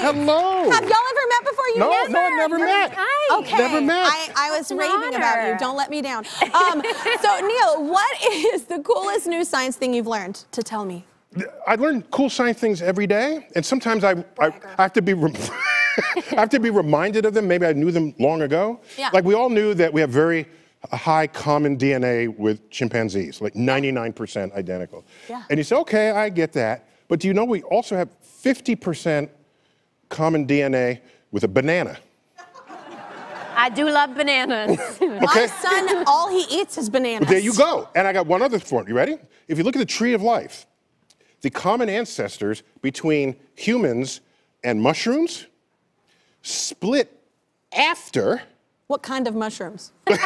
Hello. Have y'all ever met before? You No, I've never met. Hi. Okay. Never met. I was raving about you. Don't let me down. So, Neil, what is the coolest new science thing you've learned to tell me? I learn cool science things every day, and sometimes I have to be I have to be reminded of them. Maybe I knew them long ago. Yeah. Like we all knew that we have very high common DNA with chimpanzees, like 99% identical. Yeah. And you say, okay, I get that, but do you know we also have 50% common DNA with a banana? I do love bananas. My son, all he eats is bananas. There you go. And I got one other for you. You ready? If you look at the tree of life, the common ancestors between humans and mushrooms split after... What kind of mushrooms?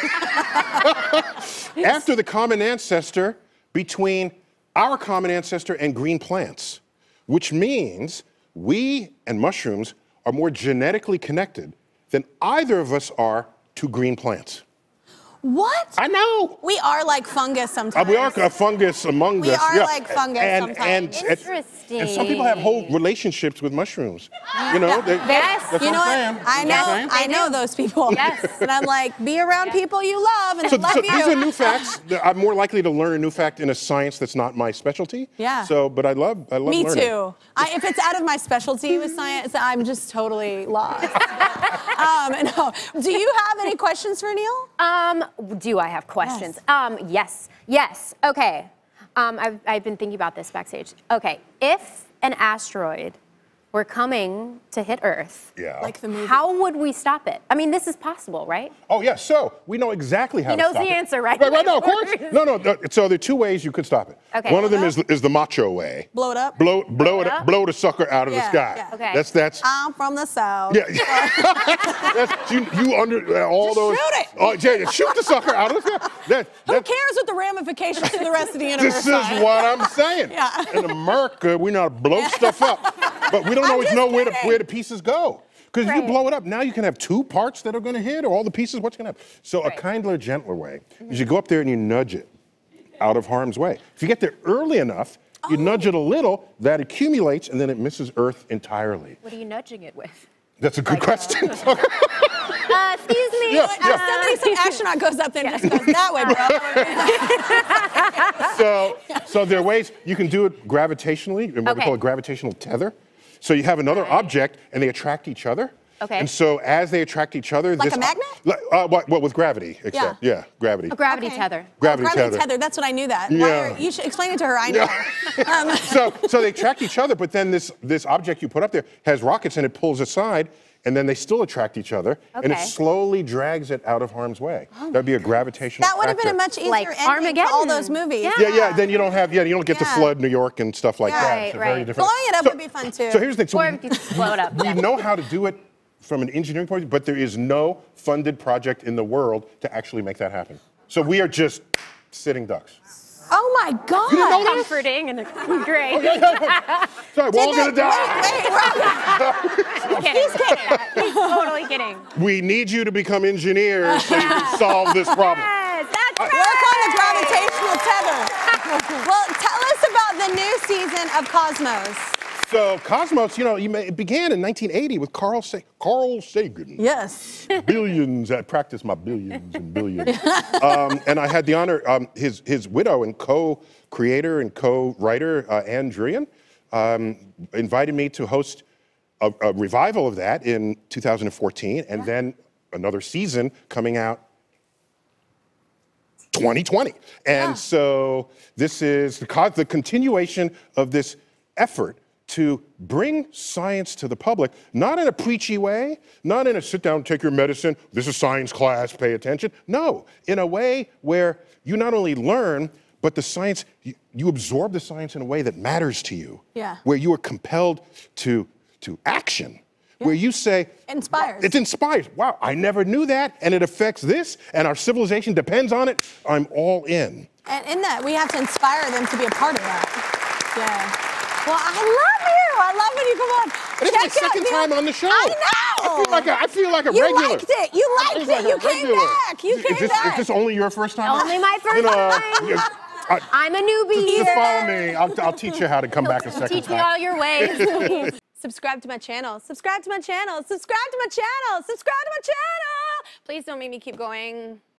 After the common ancestor between our common ancestor and green plants, which means we and mushrooms are more genetically connected than either of us are to green plants. What? I know. We are like fungus sometimes. We are a fungus among us. We are like fungus sometimes. Interesting. And some people have whole relationships with mushrooms. You know? Yes. You know what? I know those people. Yes. And I'm like, be around people you love and love you. These are new facts. I'm more likely to learn a new fact in a science that's not my specialty. Yeah. So, but I love Me learning. too. If it's out of my specialty with science, I'm just totally lost. No. Do you have any questions for Neil? Do I have questions? Yes. Okay. I've been thinking about this backstage. Okay, if an asteroid were coming to hit Earth, like the movie, how would we stop it? I mean, this is possible, right? Oh, yeah, so we know exactly how to stop it. He knows the answer, right? Right, no, of course. No, so there are two ways you could stop it. Okay. One of them is the macho way. Blow it up? Blow the sucker out of the sky. Yeah. Okay. That's I'm from the South. Yeah. That's, you under all Just those. shoot it. Oh, yeah, shoot the sucker out of the sky. Who cares what the ramifications to the rest of the universe This is what I'm saying. Yeah. In America, we know how to blow stuff up, but we don't always know where the pieces go. Because if you blow it up, now you can have two parts that are going to hit, or all the pieces, what's going to happen? So a kindler, gentler way is you go up there and you nudge it out of harm's way. If you get there early enough, you nudge it a little, that accumulates, and then it misses Earth entirely. What are you nudging it with? That's a good question. Excuse me. Some astronaut goes up there and just goes that way, bro. So there are ways you can do it gravitationally, in what we call a gravitational tether. So you have another object, and they attract each other. Okay. And so as they attract each other, like a magnet? Well, with gravity, except gravity. A gravity tether. Gravity tether. That's what I knew that. Yeah. You should explain it to her. I know. So they attract each other, but then this object you put up there has rockets, and it pulls aside, and then they still attract each other, and it slowly drags it out of harm's way. That'd be a gravitational. That would have been a much easier ending Armageddon. to all those movies. Yeah. Then you don't have you don't get to flood New York and stuff like that. Right. Very different. Blowing it up would be fun too. So here's the thing. Or if you blow it up. We know how to do it from an engineering point of view, but there is no funded project in the world to actually make that happen. So we are just sitting ducks. Oh my God! You didn't know that? Comforting and great. Sorry, we're all gonna die. Wait. He's kidding. He's totally kidding. We need you to become engineers so you can solve this problem. Yes, that's right. Work on the gravitational tether. Well, tell us about the new season of Cosmos. So Cosmos, it began in 1980 with Carl Sagan. Yes. Billions. I practiced my billions and billions. And I had the honor, his widow and co-creator and co-writer, Anne Druyan, invited me to host a revival of that in 2014, and then another season coming out 2020. And so this is the continuation of this effort to bring science to the public, not in a preachy way, not in a sit down, take your medicine, this is science class, pay attention. No, in a way where you not only learn, but the science, you absorb the science in a way that matters to you. Yeah. Where you are compelled to action. Where you say, inspires. It inspires. Wow, I never knew that, and it affects this, and our civilization depends on it. I'm all in. And in that, we have to inspire them to be a part of that. Yeah. Well, I love you. I love when you come on. It's my second time on the show. I know. I feel like a you regular. Liked it. You liked it. You came back. You came back. Is this only your first time? Only my first time. I'm a newbie here. Just follow me. I'll teach you how to come back a second time. Teach me all your ways. Subscribe to my channel. Subscribe to my channel. Subscribe to my channel. Subscribe to my channel. Please don't make me keep going.